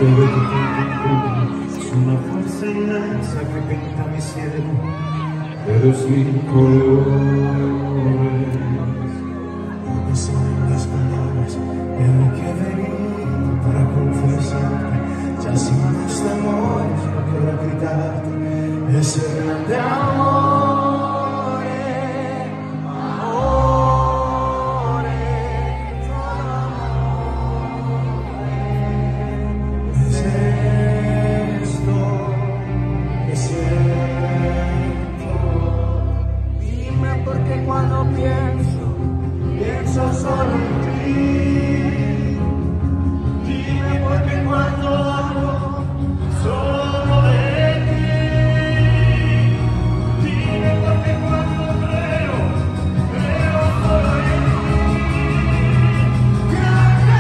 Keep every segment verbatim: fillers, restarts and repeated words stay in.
Todo tu tiempo es una fuerza inmensa que pinta mi cielo de dos mil colores. No son las palabras que hay que venir para confesarte, ya sin más amores no quiero gritarte ese grande amor. Cuando pienso, pienso solo en ti. Dime por qué cuando hablo, solo de ti. Dime por qué cuando creo, creo solo en ti. Grande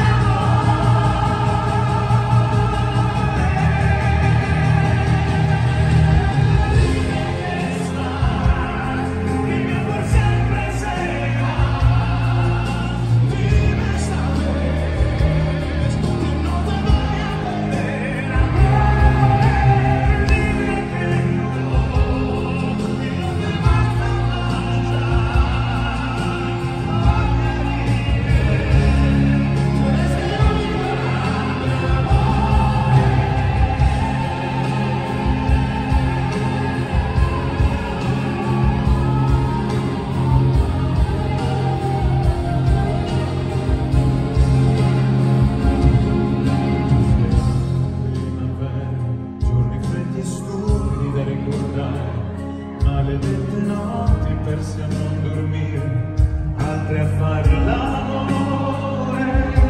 maledette notti perse a non dormire, altre a fare l'amore.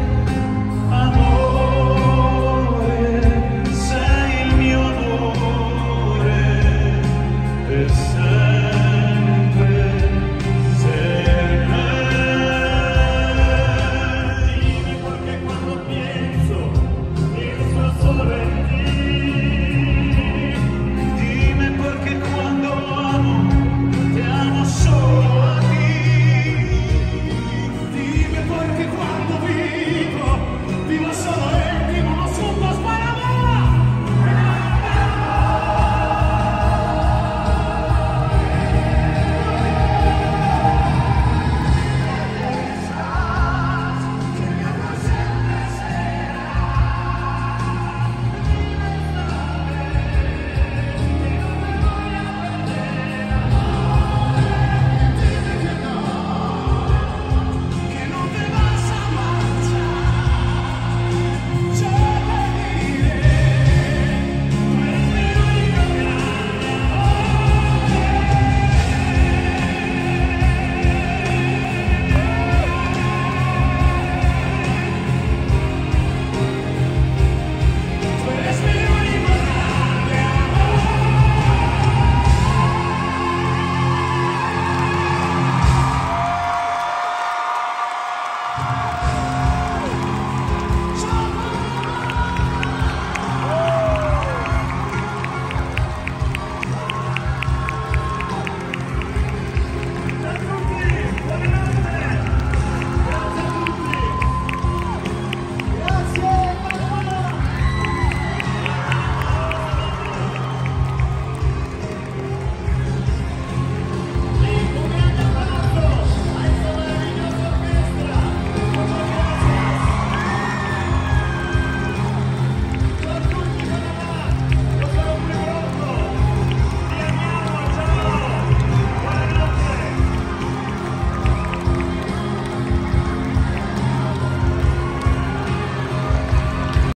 Amore, sei il mio amore, per sempre, sempre. Dime perché quando pienso, pienso solo in te. Dime perché quando